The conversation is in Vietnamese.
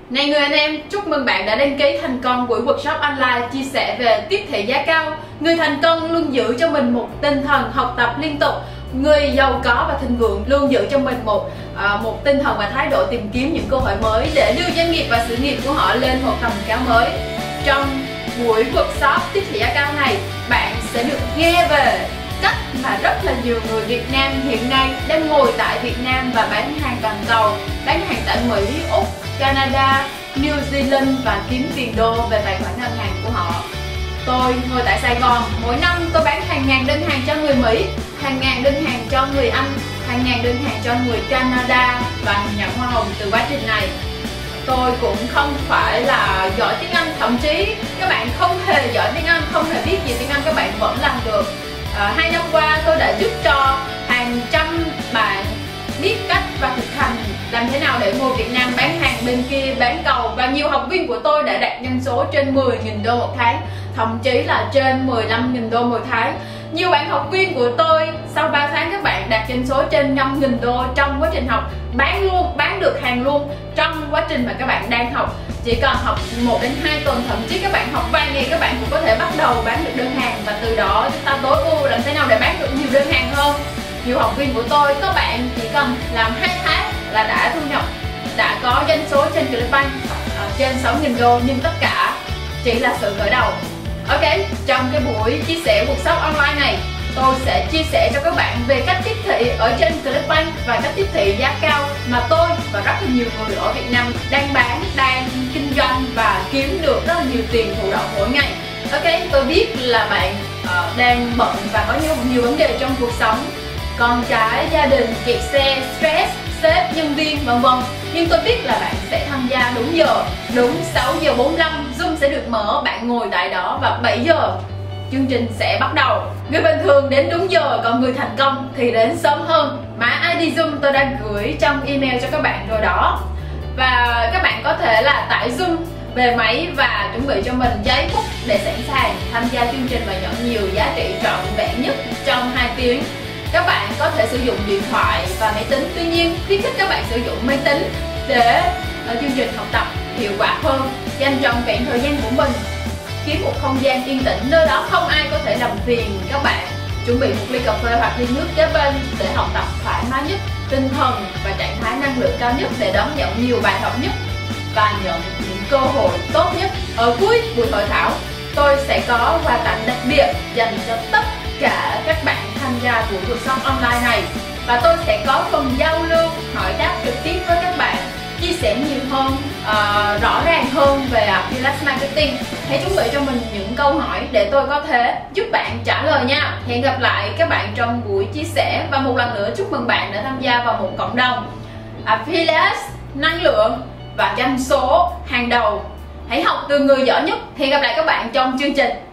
Này người anh em, chúc mừng bạn đã đăng ký thành công buổi workshop online chia sẻ về tiếp thị giá cao. Người thành công luôn giữ cho mình một tinh thần học tập liên tục. Người giàu có và thịnh vượng luôn giữ cho mình một tinh thần và thái độ tìm kiếm những cơ hội mới để đưa doanh nghiệp và sự nghiệp của họ lên một tầm cao mới. Trong buổi workshop tiếp thị giá cao này, bạn sẽ được nghe về cách mà rất là nhiều người Việt Nam hiện nay đang ngồi tại Việt Nam và bán hàng toàn cầu, bán hàng tại Mỹ, Úc, Canada, New Zealand và kiếm tiền đô về tài khoản ngân hàng của họ. Tôi ngồi tại Sài Gòn, mỗi năm tôi bán hàng ngàn đơn hàng cho người Mỹ, hàng ngàn đơn hàng cho người Anh, hàng ngàn đơn hàng cho người Canada và nhận hoa hồng từ quá trình này. Tôi cũng không phải là giỏi tiếng Anh, thậm chí các bạn không hề giỏi tiếng Anh, không hề biết gì tiếng Anh, các bạn vẫn làm được. 2 năm qua tôi đã giúp cho hàng trăm bạn biết cách và thực hành làm thế nào để ngồi Việt Nam bán hàng bên kia bán cầu, và nhiều học viên của tôi đã đạt doanh số trên 10.000 đô một tháng, thậm chí là trên 15.000 đô một tháng. Nhiều bạn học viên của tôi sau 3 tháng các bạn đạt doanh số trên 5.000 đô trong quá trình học, bán được hàng luôn trong quá trình mà các bạn đang học. Chỉ cần học 1 đến 2 tuần, thậm chí các bạn học vài ngày các bạn cũng có thể bắt đầu bán được đơn hàng, và từ đó chúng ta tối ưu làm thế nào để bán được nhiều đơn hàng hơn. Nhiều học viên của tôi, các bạn chỉ cần làm 2 tháng là đã thu nhập, đã có doanh số trên Clickbank trên 6.000 đô, nhưng tất cả chỉ là sự khởi đầu. Ok, trong cái buổi chia sẻ workshop online này, tôi sẽ chia sẻ cho các bạn về cách tiếp thị ở trên Clickbank và cách tiếp thị giá cao mà tôi và rất là nhiều người ở Việt Nam đang bán, đang kinh doanh và kiếm được rất là nhiều tiền thụ động mỗi ngày. Ok, tôi biết là bạn đang bận và có nhiều vấn đề trong cuộc sống, con cái, gia đình, kẹt xe, stress, sếp, nhân viên vân vân. Nhưng tôi biết là bạn sẽ tham gia đúng giờ, đúng 6 giờ 45 Zoom sẽ được mở, bạn ngồi tại đó và 7 giờ chương trình sẽ bắt đầu. Người bình thường đến đúng giờ, còn người thành công thì đến sớm hơn. Mã ID Zoom tôi đã gửi trong email cho các bạn rồi đó. Và các bạn có thể là tải Zoom về máy và chuẩn bị cho mình giấy bút để sẵn sàng tham gia chương trình và nhận nhiều giá trị trọn vẹn nhất trong 2 tiếng. Các bạn có thể sử dụng điện thoại và máy tính, tuy nhiên khuyến khích các bạn sử dụng máy tính để chương trình học tập hiệu quả hơn. Dành trọn vẹn thời gian của mình, kiếm một không gian yên tĩnh nơi đó không ai có thể làm phiền các bạn. Chuẩn bị một ly cà phê hoặc ly nước kế bên để học tập thoải mái nhất, tinh thần và trạng thái năng lượng cao nhất để đón nhận nhiều bài học nhất và nhận những cơ hội tốt nhất. Ở cuối buổi hội thảo, tôi sẽ có quà tặng đặc biệt dành cho tất cả các bạn tham gia buổi workshop online này, và tôi sẽ có phần giao lưu hỏi đáp trực tiếp với các bạn, chia sẻ nhiều hơn, rõ ràng hơn về Affiliate Marketing. Hãy chuẩn bị cho mình những câu hỏi để tôi có thể giúp bạn trả lời nha. Hẹn gặp lại các bạn trong buổi chia sẻ, và một lần nữa chúc mừng bạn đã tham gia vào một cộng đồng Affiliate năng lượng và doanh số hàng đầu. Hãy học từ người giỏi nhất. Hẹn gặp lại các bạn trong chương trình.